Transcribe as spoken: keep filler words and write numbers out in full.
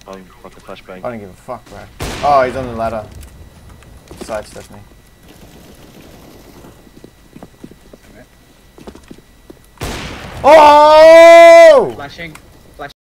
Oh, fucking flashbang. I don't give a fuck, bro. Oh, he's on the ladder. Sidestepped me. Oh! Flashing.